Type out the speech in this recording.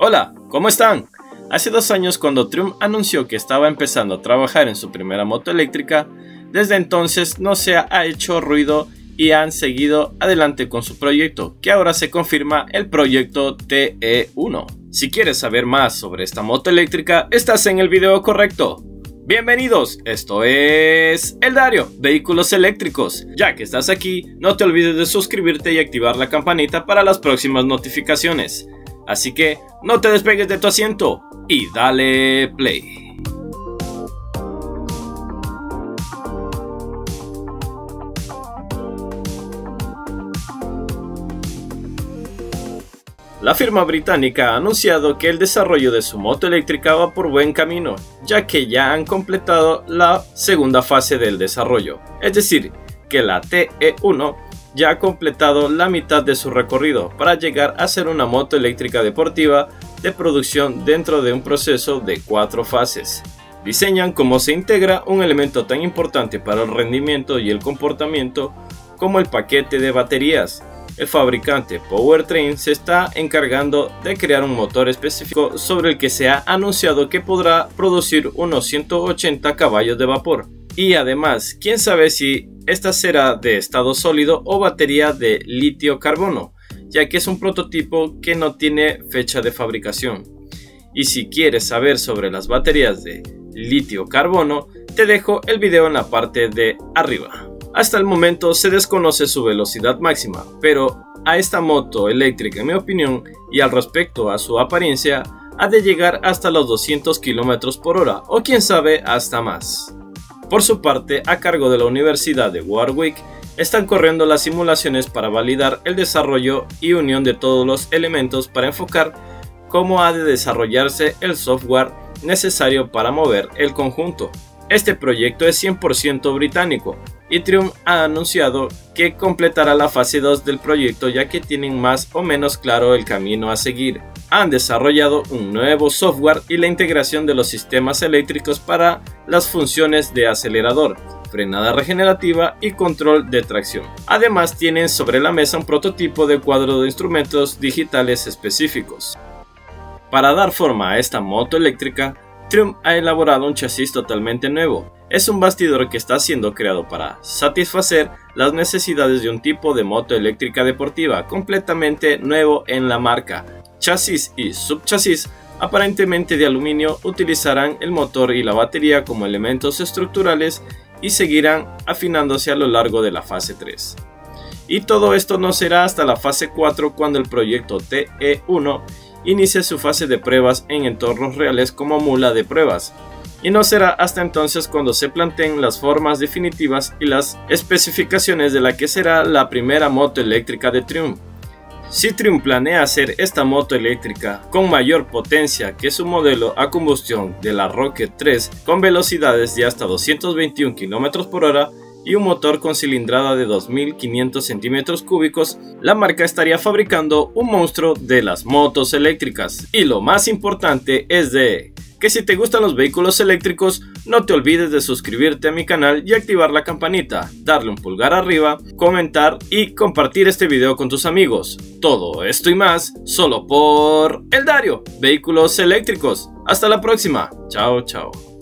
Hola, ¿cómo están? Hace 2 años cuando Triumph anunció que estaba empezando a trabajar en su primera moto eléctrica, desde entonces no se ha hecho ruido y han seguido adelante con su proyecto, que ahora se confirma el proyecto TE1. Si quieres saber más sobre esta moto eléctrica, estás en el video correcto. Bienvenidos, esto es Eldario, Vehículos Eléctricos. Ya que estás aquí, no te olvides de suscribirte y activar la campanita para las próximas notificaciones. Así que no te despegues de tu asiento y dale play. La firma británica ha anunciado que el desarrollo de su moto eléctrica va por buen camino, ya que ya han completado la segunda fase del desarrollo. Es decir, que la TE1 ya ha completado la mitad de su recorrido para llegar a ser una moto eléctrica deportiva de producción dentro de un proceso de 4 fases. Diseñan cómo se integra un elemento tan importante para el rendimiento y el comportamiento como el paquete de baterías. El fabricante Powertrain se está encargando de crear un motor específico sobre el que se ha anunciado que podrá producir unos 180 caballos de vapor. Y además, quién sabe si esta será de estado sólido o batería de litio-carbono, ya que es un prototipo que no tiene fecha de fabricación. Y si quieres saber sobre las baterías de litio-carbono, te dejo el video en la parte de arriba. Hasta el momento se desconoce su velocidad máxima, pero a esta moto eléctrica, en mi opinión, y al respecto a su apariencia, ha de llegar hasta los 200 km por hora, o quién sabe hasta más. Por su parte, a cargo de la Universidad de Warwick, están corriendo las simulaciones para validar el desarrollo y unión de todos los elementos para enfocar cómo ha de desarrollarse el software necesario para mover el conjunto. Este proyecto es 100% británico y Triumph ha anunciado que completará la fase 2 del proyecto, ya que tienen más o menos claro el camino a seguir. Han desarrollado un nuevo software y la integración de los sistemas eléctricos para las funciones de acelerador, frenada regenerativa y control de tracción. Además tienen sobre la mesa un prototipo de cuadro de instrumentos digitales específicos. Para dar forma a esta moto eléctrica, Triumph ha elaborado un chasis totalmente nuevo. Es un bastidor que está siendo creado para satisfacer las necesidades de un tipo de moto eléctrica deportiva completamente nuevo en la marca. Chasis y subchasis, aparentemente de aluminio, utilizarán el motor y la batería como elementos estructurales y seguirán afinándose a lo largo de la fase 3. Y todo esto no será hasta la fase 4 cuando el proyecto TE1 inicie su fase de pruebas en entornos reales como mula de pruebas. Y no será hasta entonces cuando se planteen las formas definitivas y las especificaciones de la que será la primera moto eléctrica de Triumph. Si Triumph planea hacer esta moto eléctrica con mayor potencia que su modelo a combustión de la Rocket 3 con velocidades de hasta 221 km por hora y un motor con cilindrada de 2500 centímetros cúbicos, la marca estaría fabricando un monstruo de las motos eléctricas. Y lo más importante es que si te gustan los vehículos eléctricos, no te olvides de suscribirte a mi canal y activar la campanita, darle un pulgar arriba, comentar y compartir este video con tus amigos. Todo esto y más, solo por Eldario, Vehículos Eléctricos. Hasta la próxima. Chao, chao.